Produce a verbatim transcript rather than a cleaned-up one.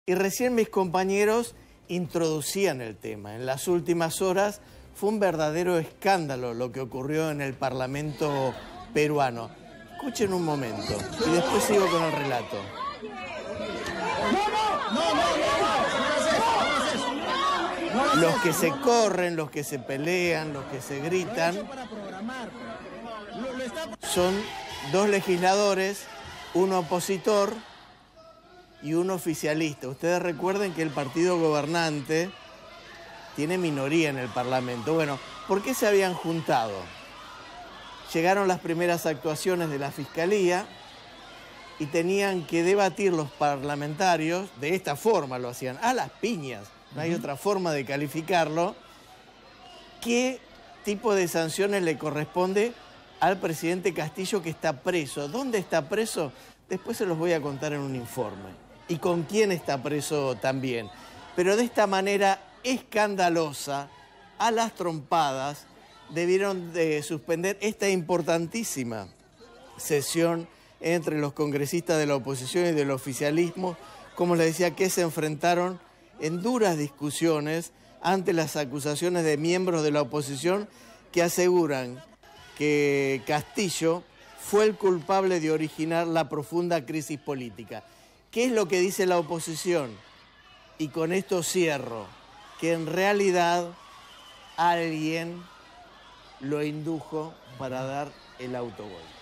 Y recién mis compañeros introducían el tema. En las últimas horas fue un verdadero escándalo lo que ocurrió en el Parlamento peruano. Escuchen un momento y después sigo con el relato. Los que se corren, los que se pelean, los que se gritan, son dos legisladores, un opositor y un oficialista. Ustedes recuerden que el partido gobernante tiene minoría en el Parlamento. Bueno, ¿por qué se habían juntado? Llegaron las primeras actuaciones de la Fiscalía y tenían que debatir los parlamentarios, de esta forma lo hacían, a las piñas, no hay otra forma de calificarlo, qué tipo de sanciones le corresponde al presidente Castillo, que está preso. ¿Dónde está preso? Después se los voy a contar en un informe. Y con quién está preso también. Pero de esta manera escandalosa, a las trompadas, debieron de suspender esta importantísima sesión entre los congresistas de la oposición y del oficialismo, como les decía, que se enfrentaron en duras discusiones ante las acusaciones de miembros de la oposición que aseguran que Castillo fue el culpable de originar la profunda crisis política. ¿Qué es lo que dice la oposición? Y con esto cierro, que en realidad alguien lo indujo para dar el autogol.